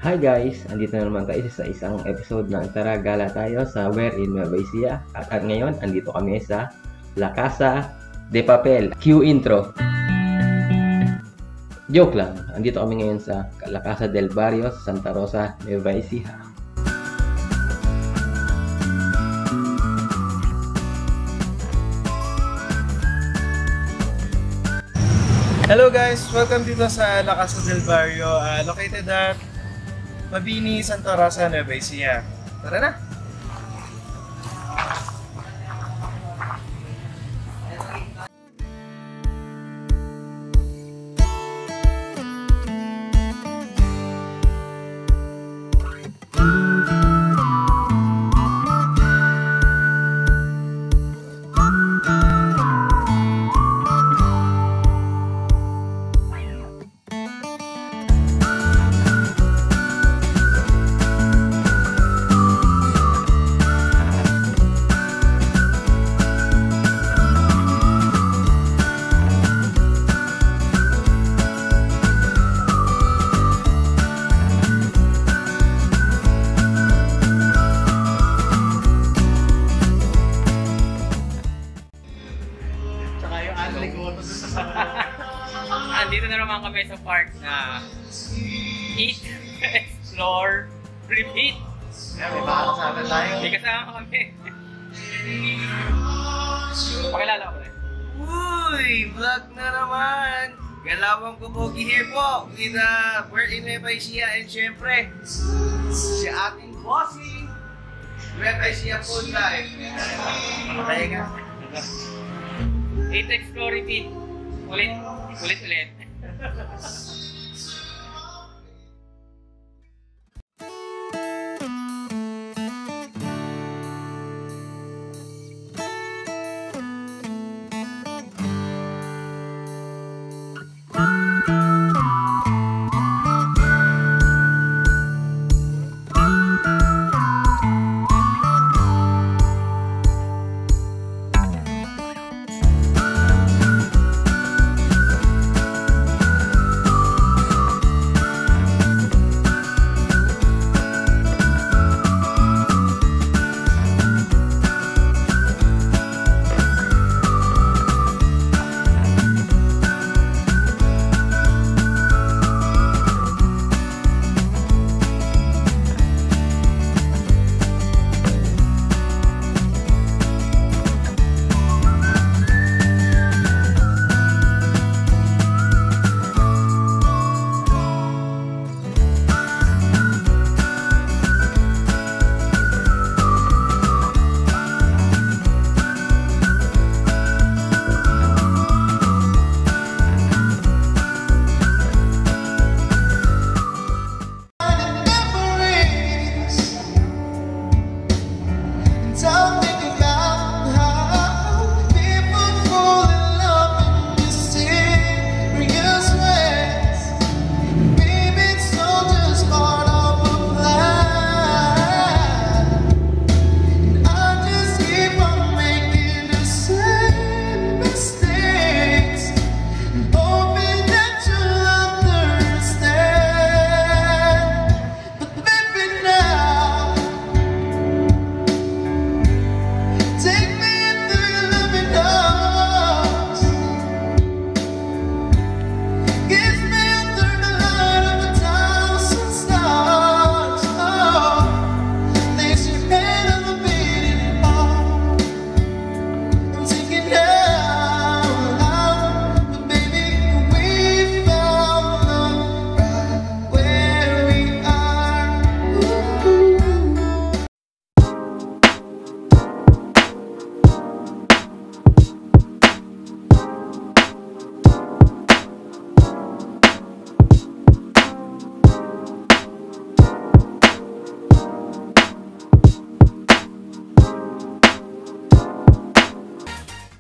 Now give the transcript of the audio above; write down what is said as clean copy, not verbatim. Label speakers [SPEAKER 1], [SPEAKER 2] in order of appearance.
[SPEAKER 1] Hi guys! Andito na naman tayo sa isang episode ng Tara Gala tayo sa Where in Nueva Ecija. At ngayon, andito kami sa La Casa de Papel. Cue intro! Joke lang, andito kami ngayon sa La Casa del Barrio, Santa Rosa, Nueva Ecija.
[SPEAKER 2] Hello guys! Welcome dito sa La Casa del Barrio, located at Mabini, Santa Rosa, Nueva Ecija. Tara na!
[SPEAKER 3] Andito na naman kami sa park na eat, explore, repeat.
[SPEAKER 2] May makakasama tayo.
[SPEAKER 3] May kasama kami. Pakilala ko rin.
[SPEAKER 2] Uy! Vlog na naman! Galawang Kubogi here po with We're in Nueva Ecija and syempre si ating bossing Nueva Ecija Food Life. Kaya nga.
[SPEAKER 3] Eat, explore, repeat. Ulit.